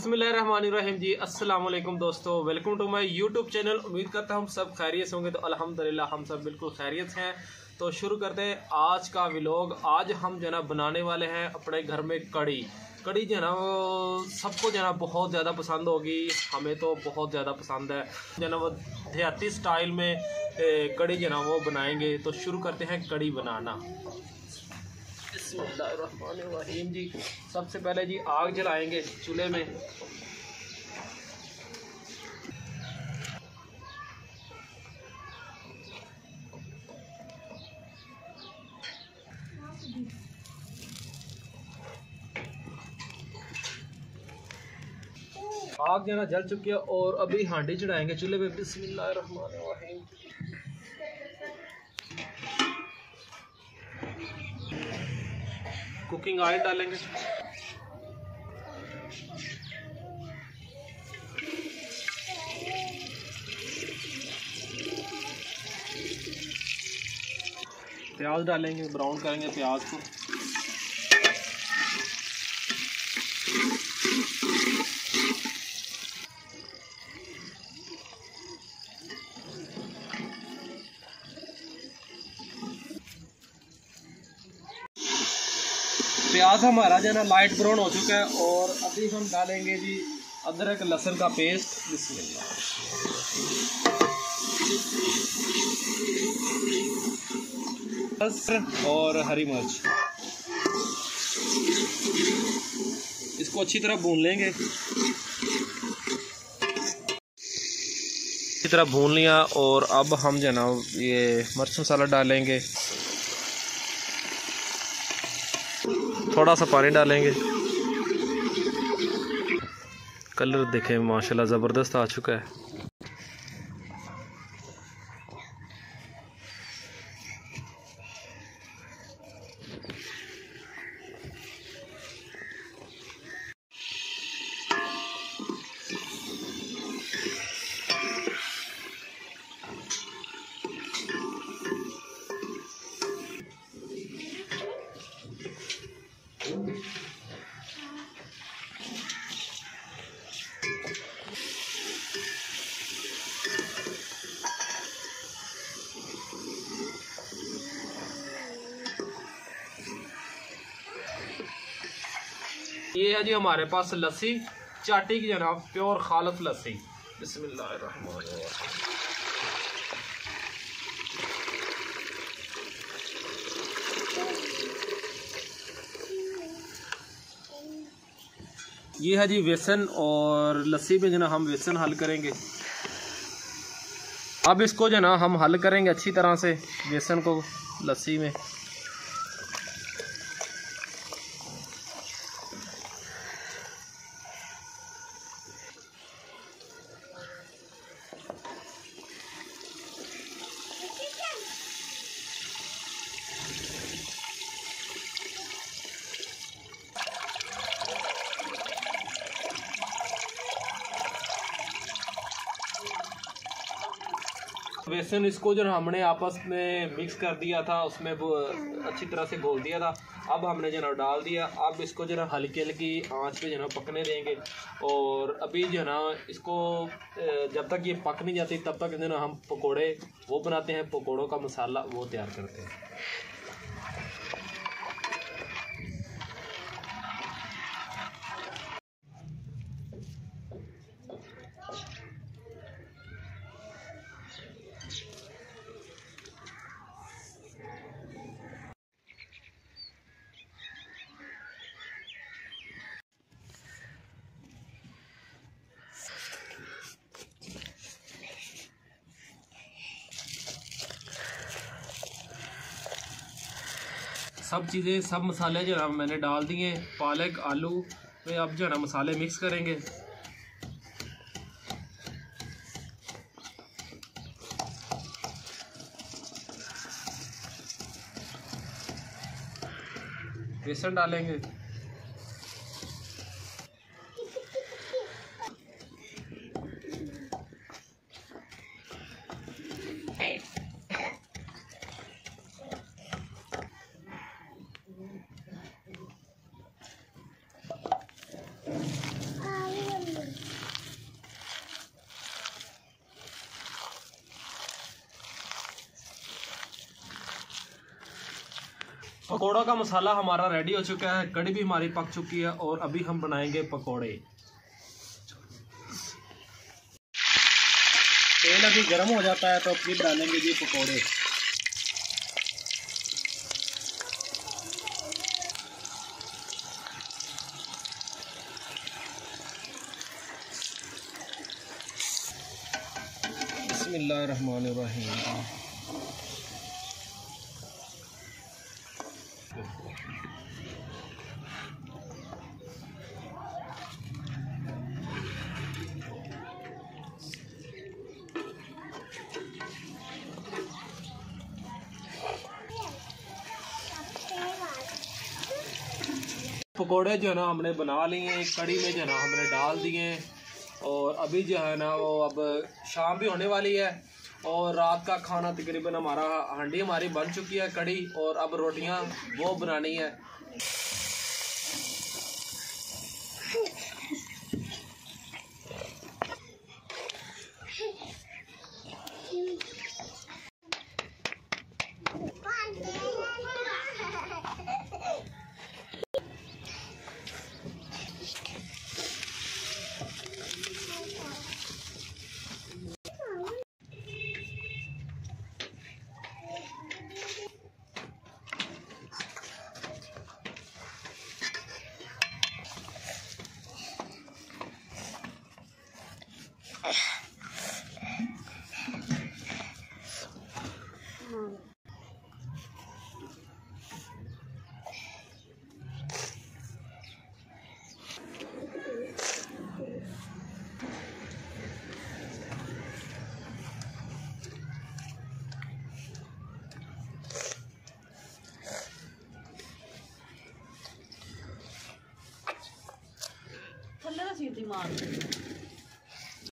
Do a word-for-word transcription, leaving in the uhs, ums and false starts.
बिस्मिल्लाहिर्रहमानिर्रहीम जी। अस्सलाम वालेकुम दोस्तों, welcome to my YouTube channel. उम्मीद करता हूँ सब खैरियत होंगे। तो अल्हम्दुलिल्लाह हम सब बिल्कुल खैरियत हैं। तो शुरू करते हैं आज का व्लॉग। आज हम जो है ना बनाने वाले हैं अपने घर में कड़ी। कड़ी जो है ना वो सबको जो है ना बहुत ज़्यादा पसंद होगी, हमें तो बहुत ज़्यादा पसंद है। जो है ना वो देहाती स्टाइल में कड़ी जो है ना वो बनाएंगे। तो शुरू करते हैं कड़ी बनाना। बिस्मिल्लाहिर्रहमानिर्रहीम जी। सबसे पहले जी आग जलाएंगे चूल्हे में। आग जो है ना जल चुकी है और अभी हांडी चढ़ाएंगे चूल्हे पे। बिस्मिल्लाहिर्रहमानिर्रहीम। कुकिंग ऑयल डालेंगे। प्याज डालेंगे, ब्राउन करेंगे प्याज को। प्याज हमारा जो है ना लाइट ब्राउन हो चुका है और अभी हम डालेंगे जी अदरक लहसुन का पेस्ट। बिस्मिल्लाह। और हरी मिर्च, इसको अच्छी तरह भून लेंगे। अच्छी तरह भून लिया और अब हम जो है ना ये मिर्च मसाला डालेंगे। थोड़ा सा पानी डालेंगे। कलर देखें माशाल्लाह ज़बरदस्त आ चुका है। ये है जी हमारे पास लस्सी, चाटी की जनाब प्योर खालस लस्सी। बिस्मिल्लाहिर्रहमानिर्रहीम। ये है जी बेसन और लस्सी में जो ना हम बेसन हल करेंगे। अब इसको जो ना हम हल करेंगे अच्छी तरह से बेसन को लस्सी में। बेसन इसको जो हमने आपस में मिक्स कर दिया था, उसमें वो अच्छी तरह से घोल दिया था। अब हमने जो ना डाल दिया। अब इसको जो ना हल्की हल्की आंच पे जो ना पकने देंगे। और अभी जो ना इसको जब तक ये पक नहीं जाती तब तक जो ना हम पकोड़े वो बनाते हैं। पकोड़ों का मसाला वो तैयार करते हैं। सब चीज़ें सब मसाले जो है मैंने डाल दिए। पालक आलू में अब जो है ना मसाले मिक्स करेंगे। बेसन डालेंगे। पकौड़ों का मसाला हमारा रेडी हो चुका है, कड़ी भी हमारी पक चुकी है और अभी हम बनाएंगे पकौड़े। तेल अभी गर्म हो जाता है तो फिर डालेंगे जी पकौड़े। बिस्मिल्लाहिर्रहमानिर्रहीम। पकोड़े जो है ना हमने बना लिए हैं, कड़ी में जो है ना हमने डाल दिए और अभी जो है ना वो अब शाम भी होने वाली है और रात का खाना तकरीबन हमारा हांडी हमारी बन चुकी है कड़ी, और अब रोटियां वो बनानी है। थल्ले दा सीटी मार